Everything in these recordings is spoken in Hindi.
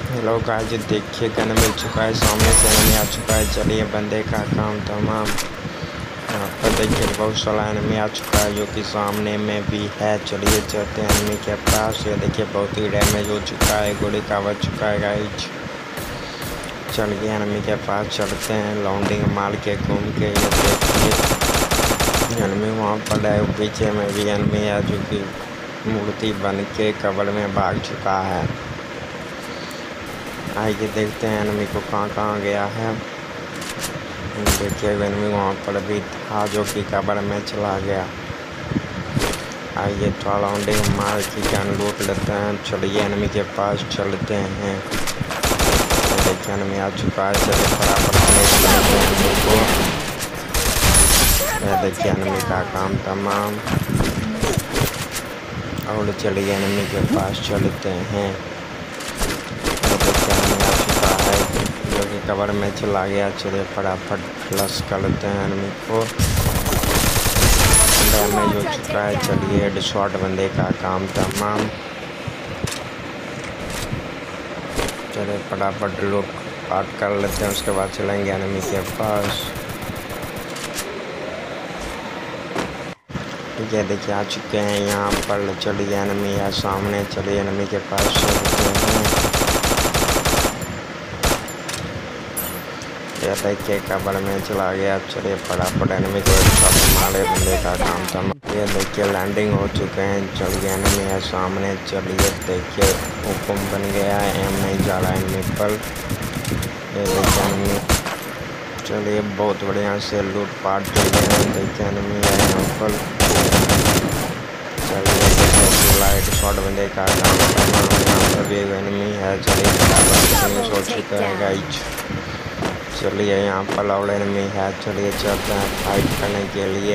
हेलो गाइस, देखिए गन मिल चुका है, सामने से एनिमी आ चुका है। चलिए बंदे का काम तमाम। यहाँ पर देखिए बहुत सारा एनिमी आ चुका है जो कि सामने में भी है। चलिए चलते हैं एनिमी के पास। ये देखिए बहुत ही डैमेज हो चुका है, गोली का बच चुका है गाइस। चलिए एनिमी के पास चलते हैं, लाउंडिंग मार के घूम के। ये देखिए एनिमी वहाँ पर है, पीछे में भी एनिमी है जो कि मूर्ति बन के कब्र में भाग चुका है। आइए देखते हैं एनिमी को कहाँ गया है। देखिए एनिमी वहाँ पर भी था जो कि कब्र में चला गया। आइए थोड़ा राउंडिंग मार की गन लूट लेते हैं। चलिए एनिमी के पास चलते हैं। देखिए एनिमी आ चुका है, चलिए फटाफट एनिमी को। देखिए एनिमी का काम तमाम। और चलिए एनिमी के पास चलते हैं। जो कि कवर में चला गया। चलिए फटाफट प्लस करते हैं एनिमी को। डैमेज हो चुका है। चलिए हेडशॉट बंदे का काम तमाम। चलिए फटाफट लूट पाट कर लेते हैं, उसके बाद चलेंगे एनिमी के पास। ये देखिए आ चुके हैं यहाँ पर। चलिए एनिमी है सामने, चलिए एनिमी के पास चलते हैं। ये देखिए कब्र में चला गया। चलिए फटाफट एनिमी को मारे, बंदे का काम तमाम। ये देखिए लैंडिंग हो चुके हैं। चलिए एनिमी है सामने। चलिए देखिए हुक्म बन गया है, एम नहीं जा रहा है एनिमी पर। ये देखिए एनिमी, चलिए बहुत बढ़िया से लूट पाट कर गए हैं। देखिए एनिमी है यहाँ पर। चलिए देखिए लाइट शॉट बंदे का काम तमाम। यहाँ पर भी एनिमी है। चलिए फटाफट हो चुका है गाइस। चलिए यहाँ पर लाउड एनिमी है। चलिए चलते हैं फाइट करने के लिए।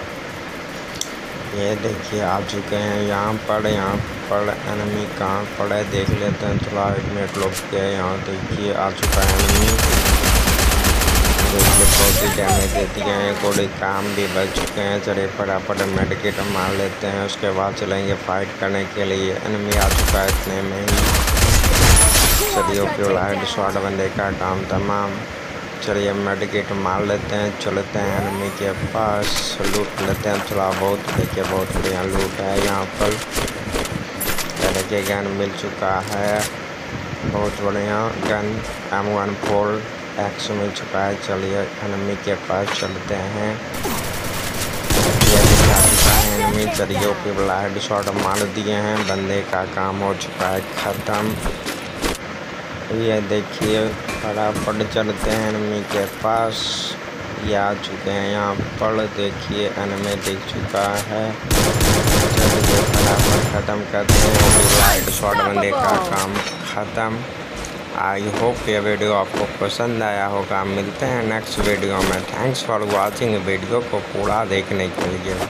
ये देखिए आ चुके हैं यहाँ पर एनिमी कहाँ पर है देख लेते हैं। थोड़ा 1 मिनट रुक के। यहाँ देखिए आ चुका है एनिमी। देखिए बहुत ही डैमेज दे दिए हैं, गोली काम भी बच चुके हैं। चलिए फटाफट मेडिकेट मार लेते हैं, उसके बाद चलेंगे फाइट करने के लिए। एनिमी आ चुका है इतने में ही। चलिए ओके लाइट शॉट बंदे का काम तमाम। चलिए मेडिकेट मार लेते हैं, चलते हैं एनिमी के पास, लूट लेते हैं थोड़ा बहुत। देखिए बहुत बढ़िया लूट है यहाँ पर। देखिए गन मिल चुका है, बहुत बढ़िया गन M14X मिल चुका है। चलिए एनिमी के पास चलते हैं। ये दिखा चुका है एनिमी। चलिए ओके वाला हेडशॉट मार दिए हैं, बंदे का काम हो चुका है ख़त्म। ये देखिए फटाफट चलते हैं एनिमी के पास। ये आ चुके हैं यहाँ पर। देखिए एनिमी दिख चुका है। चलिए फटाफट ख़त्म करते हैं। लाइट शॉट बंदे का काम ख़त्म। आई होप ये वीडियो आपको पसंद आया होगा। मिलते हैं नेक्स्ट वीडियो में। थैंक्स फॉर वॉचिंग वीडियो को पूरा देखने के लिए।